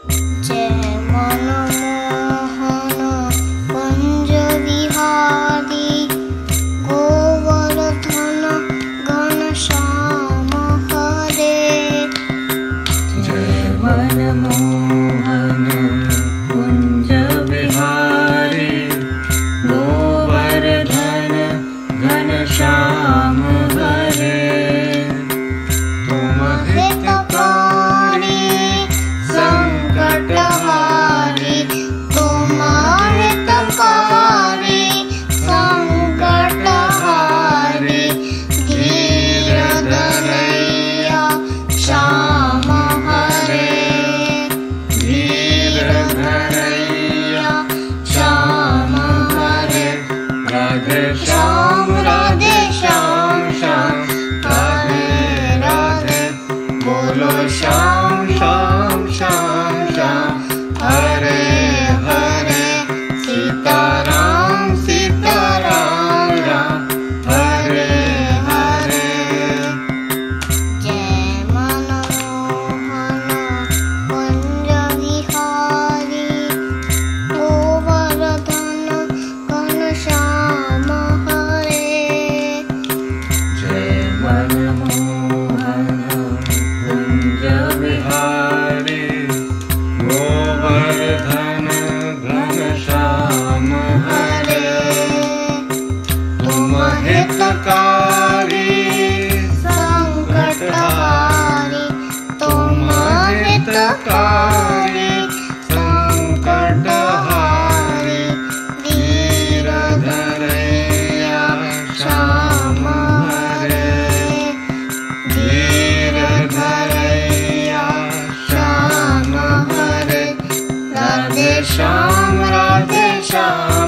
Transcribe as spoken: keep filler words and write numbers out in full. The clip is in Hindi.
जय मनमोहन कुंज विहारी गोवर्धन घनश्याम हरे। जय मनमोहन कुंज विहारी गोवर्धन घनश्याम हरे। तुम हितकारी संकटहारी तुम हितकारी संकटहारी धीर धरैया श्याम हरे। धीर धरैया श्याम हरे। राधे श्याम राधे श्याम श्याम राधे राधे बोलो श्याम श्याम श्याम श्याम हरे हरे। सीताराम सीताराम राम हरे हरे। जय मनमोहन कुंज विहारी गोवर्धन घनश्याम हरे। जय मनमोहन कुंज विहारी गोवर्धन घनश्याम हरे। तुम हितकारी संकटहारी तुम हितकारी संकटहारी धीर धरैया श्याम हरे। धीर धरैया श्याम हरे। राधे श्याम राधे श्याम